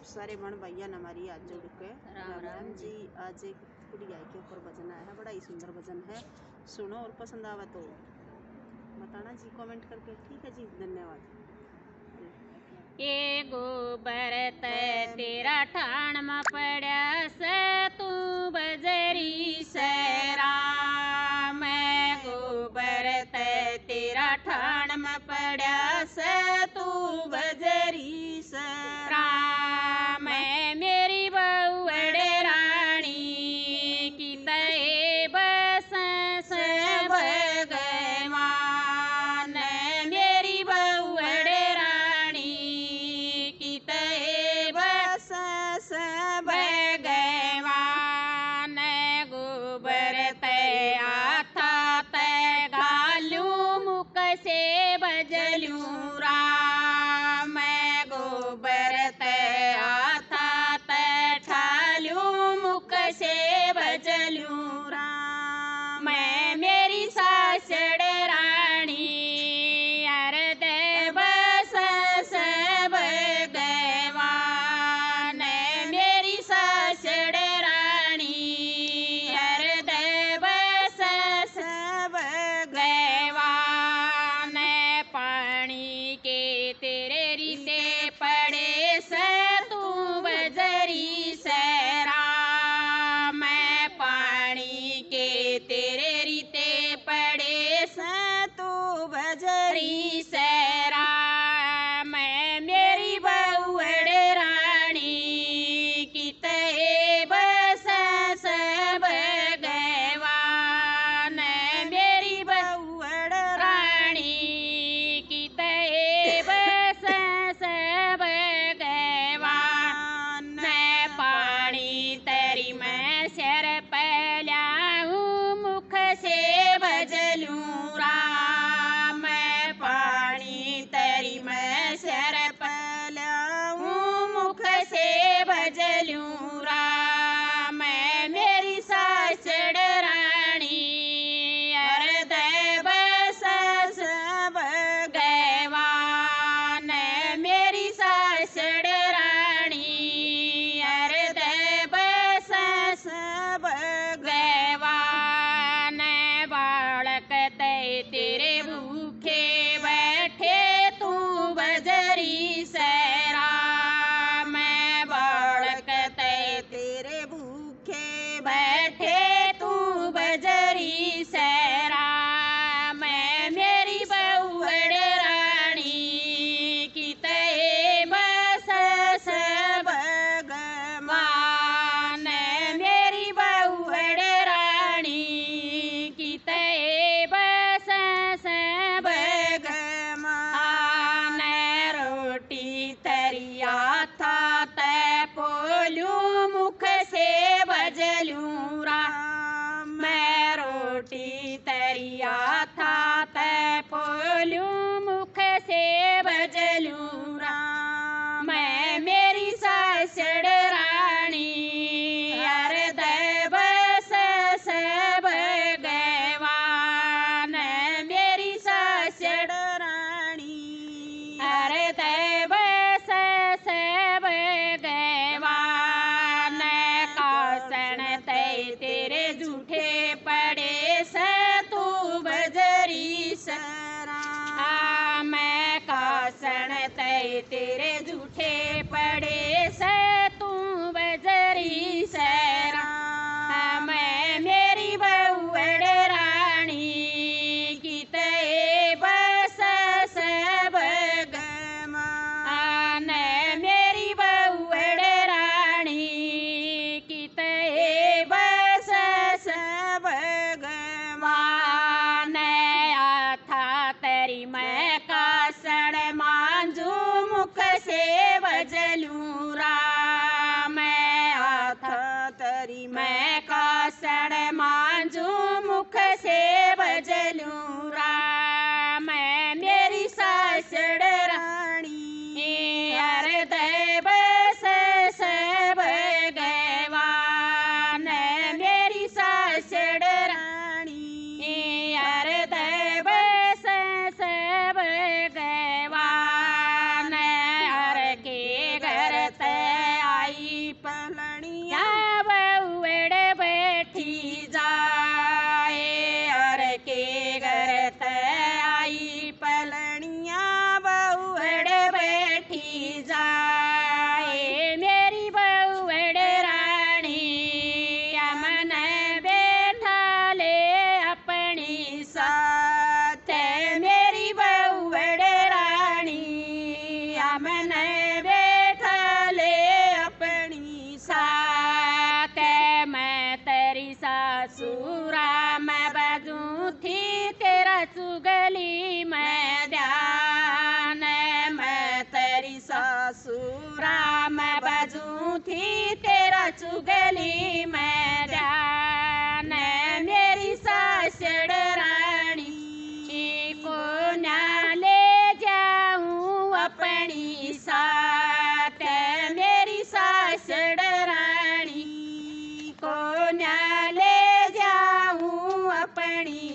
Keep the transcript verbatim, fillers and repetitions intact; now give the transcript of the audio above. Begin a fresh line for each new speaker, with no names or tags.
सारे बहन भैया हमारी आज जुड़ के राम राम जी। आज एक गुड़िया के ऊपर भजन आया है, बड़ा ही सुंदर भजन है। सुनो और पसंद आवा तो बताना जी कमेंट करके। ठीक है जी, धन्यवाद।
ए गोबर तेरा ठाण में पड़ा से तू बजरी से राम। गोबर तेरा ठाण में पड़ा से तू बजरी से राम। मेरी बहुड़े रानी की तय बस से भगवान। मेरी बहुड़े रानी की तय बस से भगवान। गोबर तय आता तय घालू मुख से बजलू राम। गोबर तय आता तय ठालू मुख से बजलू राम। मैं मेरी सासड़ रानी हृदय बस से भगवान। मेरी सासड़ रानी हृदय बस से भगवान। पानी के तेरे रिते पड़े से तू बजरी से राम। पानी के तेरे रिते पड़े से तू बजरी से राम। मेरी बहुड़े रानी की तय बस से भगवान। मेरी बहुड़ रानी की तय बस से भगवान। पानी तेरी मैं सिर पहलाऊं मुख से बजलू राम। पानी तेरी मैं सिर पहलाऊं मुख से बजलू राम। मेरी सासड़ रानी हृदय बस से भगवान। मेरी सासड़ रानी हृदय बस से भगवान। बालक तय तेरे भूखे बैठे तू बजरी से राम। बालक तय तेरे भूखे बैठे तू बजरी से राम। मेरी बहुड़ रानी की तय बस से भगवान। मेरी बहुड़ रानी की तय बस से भगवान। रोटी तरिया था तय पोलू मुख से बजलू राम। मैं रोटी तरिया था तय पोलू मुख से बजलू राम। मैं मेरी सासड़ रानी हृदय बस से भगवान। मेरी सासड़ रानी हृदय बस से भगवान। कासन तय तेरे झूठे पड़े से तू बजरी से राम। कासन तय तेरे झूठे पड़े से तू बजरी से राम। मेरी बहुड़ रानी की तय बस से भगवान। मेरी बहुड़ रानी की तय बस से भगवान। आता तेरी मैं कासड़ मांझू मुख से बजलू राम। आता तेरी मैं कासड़ मांझू मुख से बजलू राम। मेरी सासड़ रानी हृदय बस से भगवान। मेरी सासड़ रानी हृदय बस से भगवान। हर के घर ते
पलनिया
बहुड़ बैठी जाए और के घर ते आई
पलनिया बहुड़
बैठी जाए मेरी बहुड़ रानी अमन बैठा ले अपनी साथ मेरी बहुड़ रानी अमन बैठा ले
अपनी
साथ मैं तेरी सासुरा मैं बजूं थी तेरा चुगली मैं ध्यान मैं तेरी
सासुरा
मैं बजूं थी तेरा चुगली मैं ध्यान मेरी सासड़ रानी को ना ले जाऊं अपनी साथ मेरी सासड़ रानी को ना ले जाऊं अपनी